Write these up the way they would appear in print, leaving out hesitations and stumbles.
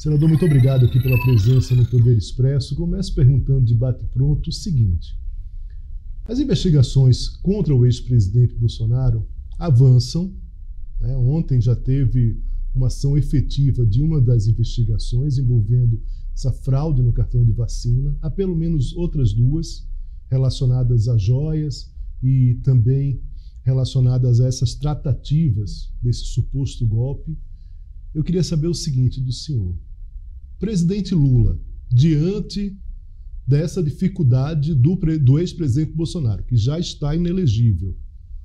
Senador, muito obrigado aqui pela presença no Poder Expresso. Começo perguntando de bate-pronto o seguinte: as investigações contra o ex-presidente Bolsonaro avançam, né? Ontem já teve uma ação efetiva de uma das investigações envolvendo essa fraude no cartão de vacina. Há pelo menos outras duas relacionadas a joias e também relacionadas a essas tratativas desse suposto golpe. Eu queria saber o seguinte do senhor: presidente Lula, diante dessa dificuldade do ex-presidente Bolsonaro, que já está inelegível,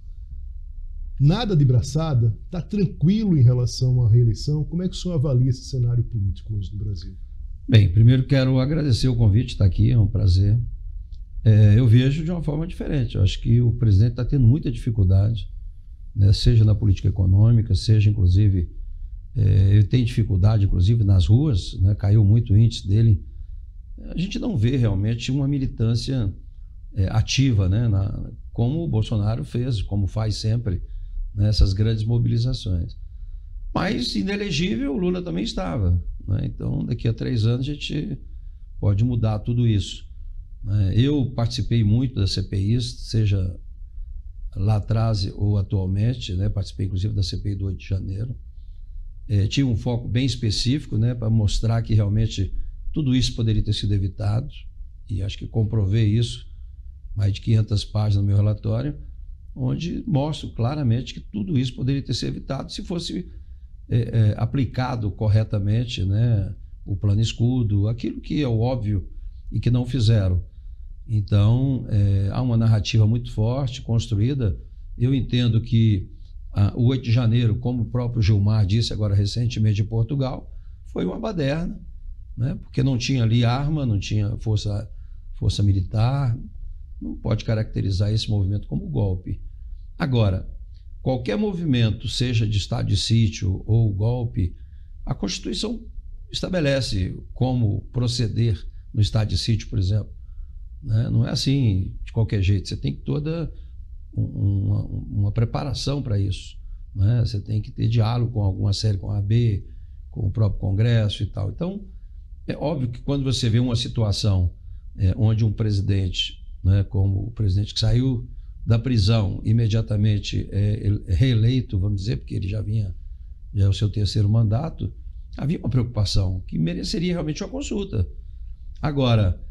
nada de braçada, está tranquilo em relação à reeleição? Como é que o senhor avalia esse cenário político hoje no Brasil? Bem, primeiro quero agradecer o convite, estar aqui, é um prazer. Eu vejo de uma forma diferente. Eu acho que o presidente está tendo muita dificuldade, né, seja na política econômica, seja inclusive, ele tem dificuldade inclusive nas ruas, né, caiu muito o índice dele. A gente não vê realmente uma militância ativa, né, como o Bolsonaro fez, como faz sempre, nessas grandes mobilizações. Mas inelegível o Lula também estava, né? Então daqui a 3 anos a gente pode mudar tudo isso. Eu participei muito das CPIs, seja lá atrás ou atualmente, né? Participei inclusive da CPI do 8 de janeiro. Tinha um foco bem específico, né, para mostrar que realmente tudo isso poderia ter sido evitado, e acho que comprovei isso, mais de 500 páginas no meu relatório, onde mostro claramente que tudo isso poderia ter sido evitado se fosse aplicado corretamente, né, o plano escudo, aquilo que é o óbvio e que não fizeram. Então, há uma narrativa muito forte, construída. Eu entendo que o 8 de janeiro, como o próprio Gilmar disse agora recentemente em Portugal, foi uma baderna, né? Porque não tinha ali arma, não tinha força militar, não pode caracterizar esse movimento como golpe. Agora, qualquer movimento, seja de estado de sítio ou golpe, a Constituição estabelece como proceder no estado de sítio, por exemplo, né? Não é assim de qualquer jeito, você tem que toda uma preparação para isso, né? Você tem que ter diálogo com alguma série, com a AB, com o próprio Congresso e tal. Então, é óbvio que quando você vê uma situação onde um presidente, né, como o presidente que saiu da prisão imediatamente reeleito, vamos dizer, porque ele já é o seu 3º mandato, havia uma preocupação que mereceria realmente uma consulta. Agora,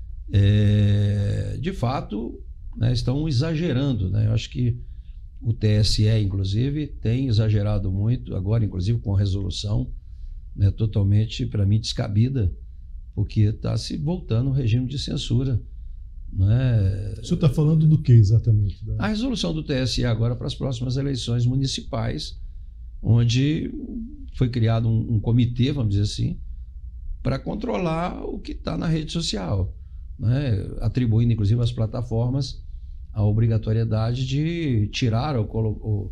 de fato, né, estão exagerando, né? Eu acho que o TSE, inclusive, tem exagerado muito, agora, inclusive, com a resolução, né, totalmente, para mim, descabida, porque está se voltando um regime de censura. Né? O senhor está falando do que exatamente? A resolução do TSE agora para as próximas eleições municipais, onde foi criado um comitê, vamos dizer assim, para controlar o que está na rede social, né? Atribuindo, inclusive, às plataformas a obrigatoriedade de tirar ou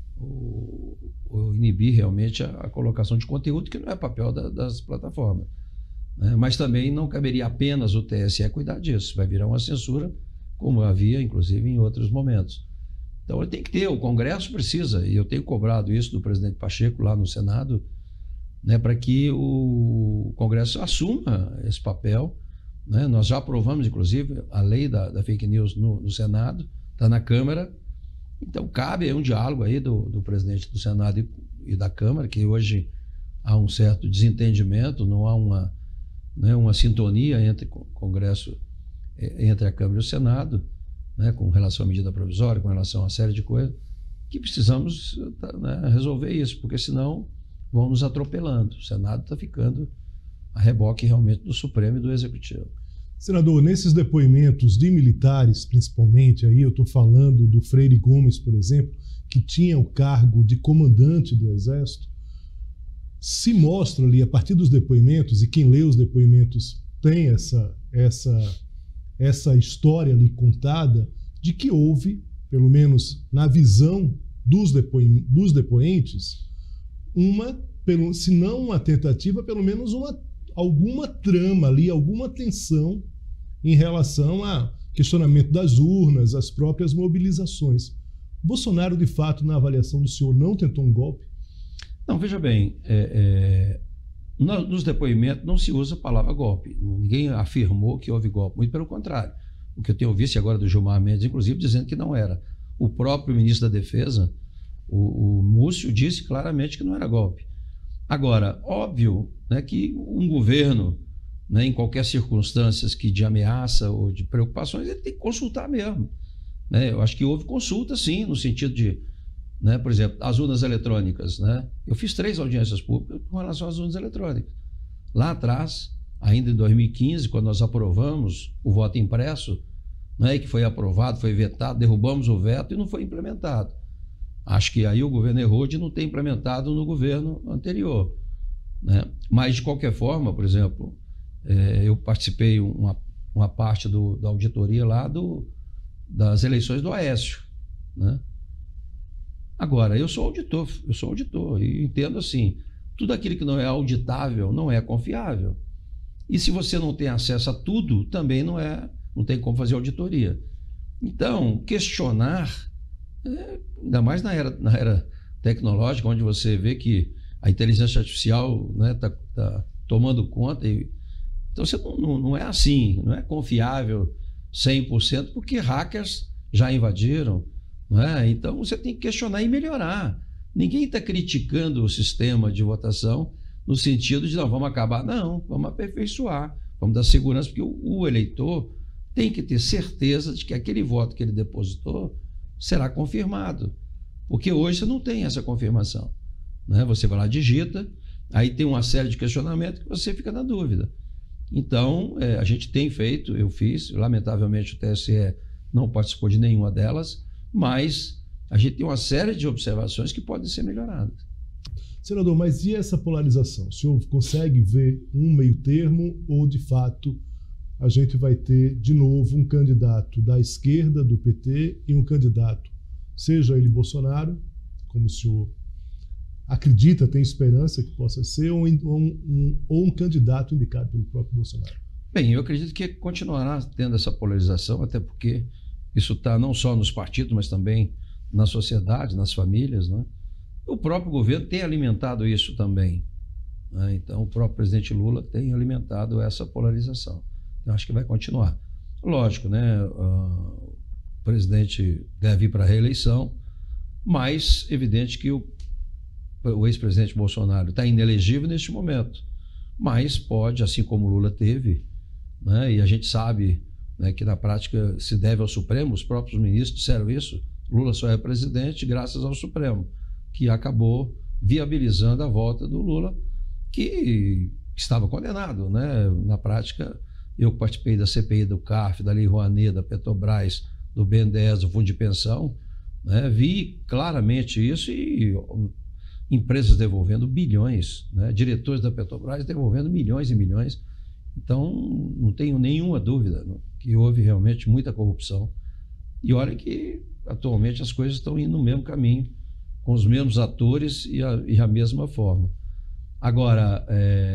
inibir realmente a colocação de conteúdo, que não é papel das plataformas. Mas também não caberia apenas o TSE cuidar disso, vai virar uma censura, como havia, inclusive, em outros momentos. Então, ele tem que ter, o Congresso precisa, e eu tenho cobrado isso do presidente Pacheco lá no Senado, né, para que o Congresso assuma esse papel, né? Nós já aprovamos, inclusive, a lei da fake news no Senado, está na Câmara, então cabe aí um diálogo aí do presidente do Senado e da Câmara, que hoje há um certo desentendimento, não há uma sintonia entre o Congresso, entre a Câmara e o Senado, né, com relação à medida provisória, com relação a uma série de coisas, que precisamos, né, resolver isso, porque senão vão nos atropelando. O Senado está ficando a reboque realmente do Supremo e do Executivo. Senador, nesses depoimentos de militares, principalmente, aí eu estou falando do Freire Gomes, por exemplo, que tinha o cargo de comandante do Exército, se mostra ali, a partir dos depoimentos, e quem lê os depoimentos tem essa história ali contada, de que houve, pelo menos na visão dos depoentes, se não uma tentativa, pelo menos alguma trama ali, alguma tensão em relação a questionamento das urnas, as próprias mobilizações. Bolsonaro, de fato, na avaliação do senhor, não tentou um golpe? Não, veja bem, Nos depoimentos não se usa a palavra golpe. Ninguém afirmou que houve golpe. Muito pelo contrário. O que eu tenho visto agora do Gilmar Mendes, inclusive, dizendo que não era. O próprio ministro da Defesa, o Múcio, disse claramente que não era golpe. Agora, óbvio, né, que um governo, né, em qualquer circunstância de ameaça ou de preocupações, ele tem que consultar mesmo. Né? Eu acho que houve consulta, sim, no sentido de, né, por exemplo, as urnas eletrônicas. Né? Eu fiz 3 audiências públicas com relação às urnas eletrônicas. Lá atrás, ainda em 2015, quando nós aprovamos o voto impresso, né, que foi aprovado, foi vetado, derrubamos o veto e não foi implementado. Acho que aí o governo errou de não ter implementado no governo anterior. Né? Mas, de qualquer forma, por exemplo, eu participei uma parte da auditoria lá das eleições do Aécio. Né? Agora, eu sou auditor e entendo assim, tudo aquilo que não é auditável não é confiável. E se você não tem acesso a tudo, também não tem como fazer auditoria. Então, questionar, ainda mais na era tecnológica, onde você vê que a inteligência artificial tá tomando conta. Então, você não é assim, não é confiável 100%, porque hackers já invadiram. Não é? Então, você tem que questionar e melhorar. Ninguém está criticando o sistema de votação no sentido de, não, vamos acabar. Não, vamos aperfeiçoar, vamos dar segurança, porque o eleitor tem que ter certeza de que aquele voto que ele depositou será confirmado. Porque hoje você não tem essa confirmação. Né? Você vai lá, digita, aí tem uma série de questionamentos que você fica na dúvida. Então, a gente tem feito, eu fiz, lamentavelmente o TSE não participou de nenhuma delas, mas a gente tem uma série de observações que podem ser melhoradas. Senador, mas e essa polarização? O senhor consegue ver um meio termo ou, de fato, a gente vai ter, de novo, um candidato da esquerda, do PT, e um candidato, seja ele Bolsonaro, como o senhor acredita, tem esperança que possa ser, ou um candidato indicado pelo próprio Bolsonaro? Bem, eu acredito que continuará tendo essa polarização, até porque isso está não só nos partidos, mas também na sociedade, nas famílias. Né? O próprio governo tem alimentado isso também. Né? Então, o próprio presidente Lula tem alimentado essa polarização. Eu acho que vai continuar. Lógico, né? O presidente deve ir para a reeleição, mas evidente que o ex-presidente Bolsonaro está inelegível neste momento, mas pode, assim como Lula teve, né? E a gente sabe, né, que na prática se deve ao Supremo, os próprios ministros disseram isso, Lula só é presidente graças ao Supremo, que acabou viabilizando a volta do Lula, que estava condenado, né? Na prática, eu participei da CPI do CARF, da Lei Rouanet, da Petrobras, do BNDES, do Fundo de Pensão, né? Vi claramente isso e empresas devolvendo bilhões, né? Diretores da Petrobras devolvendo milhões e milhões. Então, não tenho nenhuma dúvida que houve realmente muita corrupção. E olha que atualmente as coisas estão indo no mesmo caminho, com os mesmos atores e a mesma forma. Agora,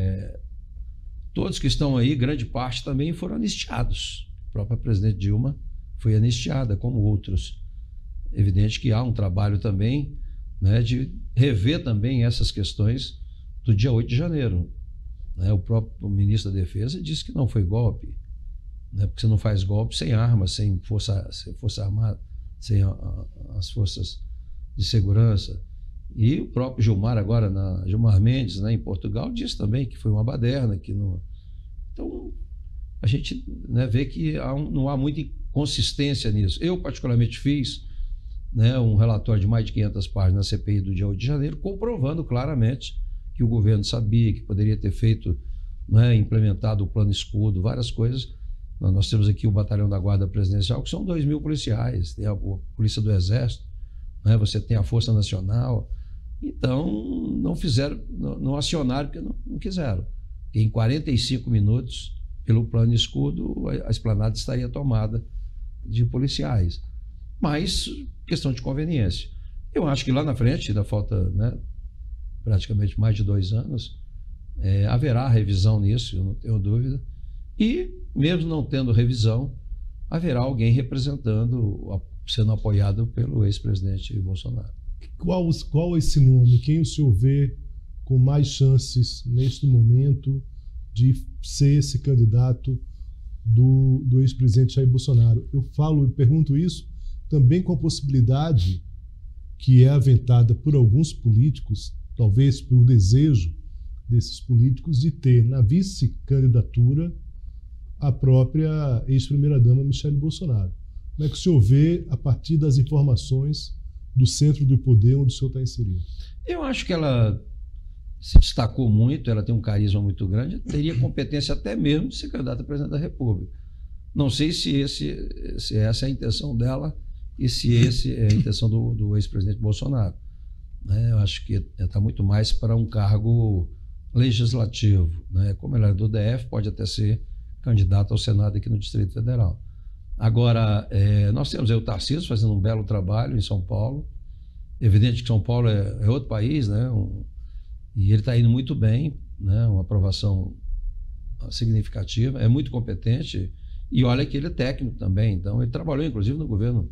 todos que estão aí, grande parte também foram anistiados. A própria presidente Dilma foi anistiada, como outros. Evidente que há um trabalho também, né, de rever também essas questões do dia 8 de janeiro. Né? O próprio ministro da Defesa disse que não foi golpe, né, porque você não faz golpe sem armas, sem força armada, sem as forças de segurança. E o próprio Gilmar, agora, Gilmar Mendes, né, em Portugal, disse também que foi uma baderna. Então, a gente, né, vê que não há muita inconsistência nisso. Eu, particularmente, fiz, né, um relatório de mais de 500 páginas na CPI do dia 8 de janeiro, comprovando claramente que o governo sabia que poderia ter feito, né, implementado o plano escudo, várias coisas. Nós temos aqui o Batalhão da Guarda Presidencial, que são 2.000 policiais, tem a Polícia do Exército, né, você tem a Força Nacional. Então, não acionaram porque não quiseram. Em 45 minutos, pelo plano escudo, a esplanada estaria tomada de policiais. Mas, questão de conveniência. Eu acho que lá na frente, ainda falta, né, praticamente mais de 2 anos, haverá revisão nisso, eu não tenho dúvida. E, mesmo não tendo revisão, haverá alguém representando, sendo apoiado pelo ex-presidente Bolsonaro. Qual esse nome? Quem o senhor vê com mais chances, neste momento, de ser esse candidato do ex-presidente Jair Bolsonaro? Eu pergunto isso também com a possibilidade que é aventada por alguns políticos, talvez pelo desejo desses políticos, de ter na vice-candidatura a própria ex-primeira-dama Michele Bolsonaro. Como é que o senhor vê a partir das informações do centro do poder onde o senhor está inserido? Eu acho que ela se destacou muito, ela tem um carisma muito grande, teria competência até mesmo de ser candidata a presidente da República. Não sei se essa é a intenção dela e se essa é a intenção do ex-presidente Bolsonaro. Eu acho que está muito mais para um cargo legislativo. Como ela é do DF, pode até ser candidata ao Senado aqui no Distrito Federal. Agora, nós temos aí o Tarcísio fazendo um belo trabalho em São Paulo. Evidente que São Paulo é outro país, e ele está indo muito bem, uma aprovação significativa, é muito competente, e olha que ele é técnico também, então ele trabalhou inclusive no governo,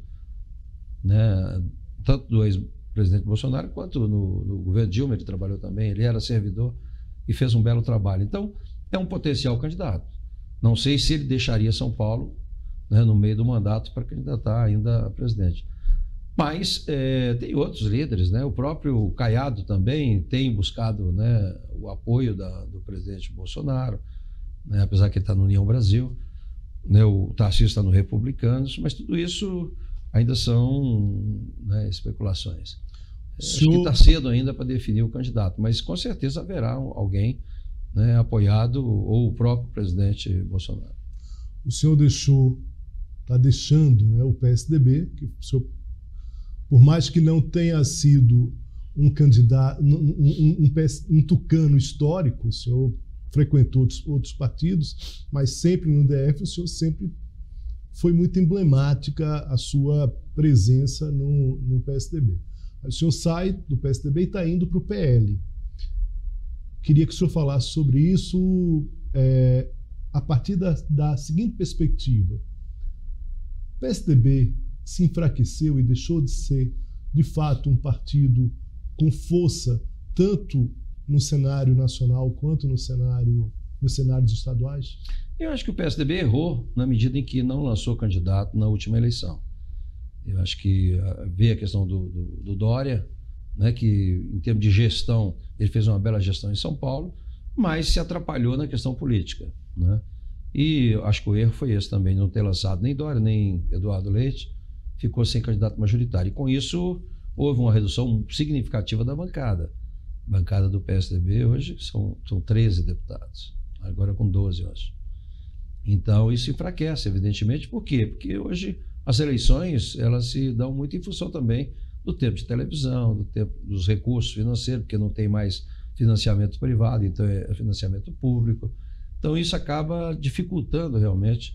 tanto do ex-presidente Bolsonaro quanto no governo Dilma, ele trabalhou também, ele era servidor e fez um belo trabalho. Então, é um potencial candidato. Não sei se ele deixaria São Paulo no meio do mandato para candidatar ainda a presidente. Mas tem outros líderes, o próprio Caiado também tem buscado o apoio do presidente Bolsonaro, apesar que ele está no União Brasil, o Tarcísio está no Republicanos, mas tudo isso ainda são especulações. Acho que está cedo ainda para definir o candidato, mas com certeza haverá alguém apoiado, ou o próprio presidente Bolsonaro. O senhor está deixando o PSDB, que o senhor, por mais que não tenha sido um candidato, um tucano histórico, o senhor frequentou outros partidos, mas sempre no DF, o senhor sempre foi muito emblemática a sua presença no PSDB. O senhor sai do PSDB e está indo para o PL. Queria que o senhor falasse sobre isso a partir da seguinte perspectiva. O PSDB se enfraqueceu e deixou de ser, de fato, um partido com força, tanto no cenário nacional quanto nos cenários estaduais? Eu acho que o PSDB errou na medida em que não lançou candidato na última eleição. Eu acho que veio a questão do Dória, que em termos de gestão, ele fez uma bela gestão em São Paulo, mas se atrapalhou na questão política. E acho que o erro foi esse também, não ter lançado nem Dória, nem Eduardo Leite, ficou sem candidato majoritário. E com isso, houve uma redução significativa da bancada. A bancada do PSDB hoje são 13 deputados, agora com 12, eu acho. Então, isso enfraquece, evidentemente. Por quê? Porque hoje as eleições, elas se dão muito em função também do tempo de televisão, do tempo dos recursos financeiros, porque não tem mais financiamento privado, então é financiamento público. Então, isso acaba dificultando realmente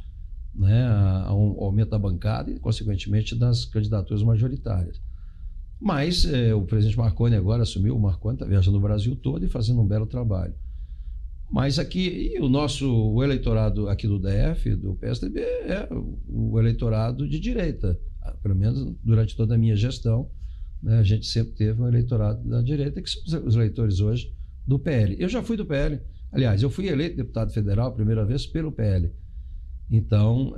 um aumento da bancada e, consequentemente, das candidaturas majoritárias. Mas o presidente Marconi agora assumiu, o Marconi está viajando no Brasil todo e fazendo um belo trabalho. Mas aqui, o eleitorado aqui do DF, do PSDB, é o eleitorado de direita. Pelo menos durante toda a minha gestão, a gente sempre teve um eleitorado da direita, que são os eleitores hoje do PL. Eu já fui do PL. Aliás, eu fui eleito deputado federal a primeira vez pelo PL. Então,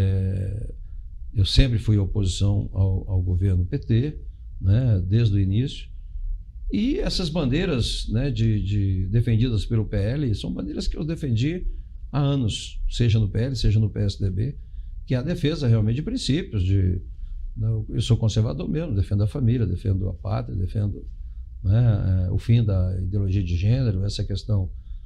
eu sempre fui oposição ao governo PT, desde o início. E essas bandeiras defendidas pelo PL são bandeiras que eu defendi há anos, seja no PL, seja no PSDB, que é a defesa realmente de princípios. Eu sou conservador mesmo, defendo a família, defendo a pátria, defendo o fim da ideologia de gênero, essa questão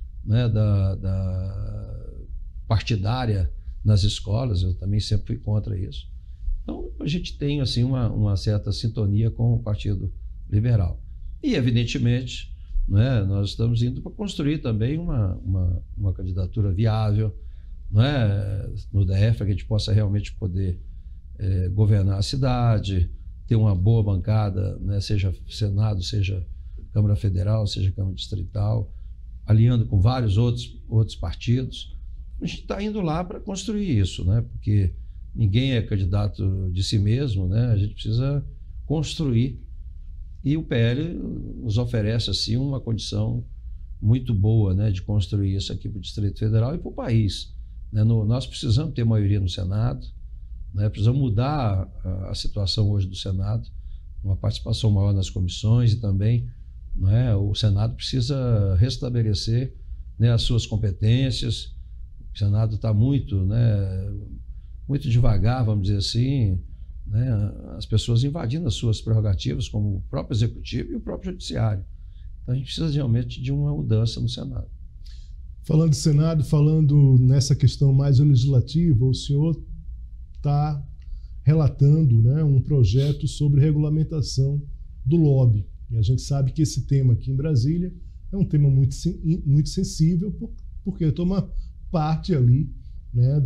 da partidária nas escolas, eu também sempre fui contra isso. Então, a gente tem assim, uma certa sintonia com o Partido Liberal. E, evidentemente, nós estamos indo para construir também uma candidatura viável no DF, para que a gente possa realmente poder governar a cidade, ter uma boa bancada, seja Senado, seja Câmara Federal, seja Câmara Distrital, alinhando com vários outros partidos. A gente está indo lá para construir isso, porque ninguém é candidato de si mesmo, a gente precisa construir E o PL nos oferece assim uma condição muito boa, né, de construir isso aqui para o Distrito Federal e para o país. Né? Nós precisamos ter maioria no Senado, né? Precisamos mudar a situação hoje do Senado, uma participação maior nas comissões e também, né, o Senado precisa restabelecer, né, as suas competências. O Senado está muito, né, muito devagar, vamos dizer assim, né, as pessoas invadindo as suas prerrogativas, como o próprio Executivo e o próprio Judiciário. Então a gente precisa realmente de uma mudança no Senado. Falando de Senado, falando nessa questão mais legislativa, o senhor está relatando, né, um projeto sobre regulamentação do lobby. E a gente sabe que esse tema aqui em Brasília é um tema muito sensível, porque toma parte ali, né,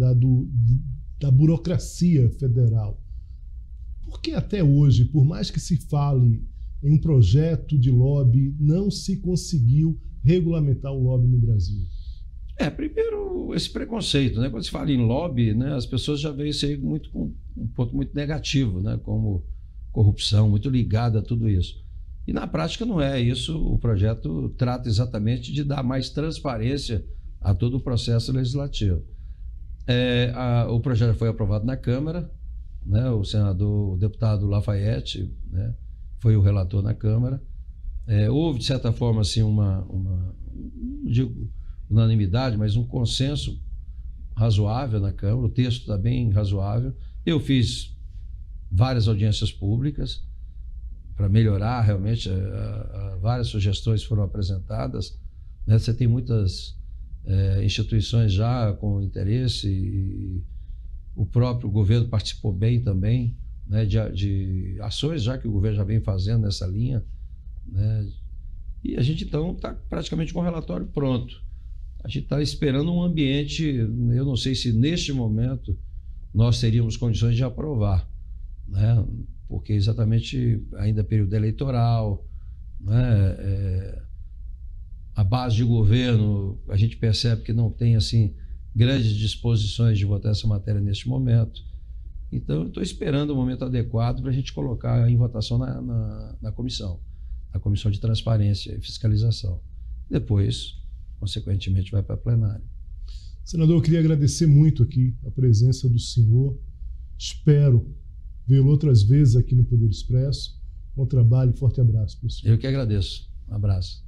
da burocracia federal. Por que até hoje, por mais que se fale em um projeto de lobby, não se conseguiu regulamentar o lobby no Brasil? Primeiro, esse preconceito, né? Quando se fala em lobby, né, as pessoas já veem isso aí muito, com um ponto muito negativo, né, como corrupção, muito ligada a tudo isso. E na prática não é isso. O projeto trata exatamente de dar mais transparência a todo o processo legislativo. O projeto foi aprovado na Câmara, né, o deputado Lafayette, né, foi o relator na Câmara. Houve, de certa forma, assim, não digo unanimidade, mas um consenso razoável na Câmara. O texto está bem razoável. Eu fiz várias audiências públicas para melhorar realmente. Várias sugestões foram apresentadas, né? Você tem muitas instituições já com interesse, e o próprio governo participou bem também, né, de ações já que o governo já vem fazendo nessa linha, né? E a gente então está praticamente com o relatório pronto. A gente está esperando um ambiente, eu não sei se neste momento nós teríamos condições de aprovar, né? Porque exatamente ainda é período eleitoral, né? A base de governo, a gente percebe que não tem assim grandes disposições de votar essa matéria neste momento. Então, eu estou esperando o momento adequado para a gente colocar em votação na comissão, a Comissão de Transparência e Fiscalização. Depois, consequentemente, vai para a plenária. Senador, eu queria agradecer muito aqui a presença do senhor. Espero vê-lo outras vezes aqui no Poder Expresso. Bom trabalho e forte abraço para o senhor. Eu que agradeço. Um abraço.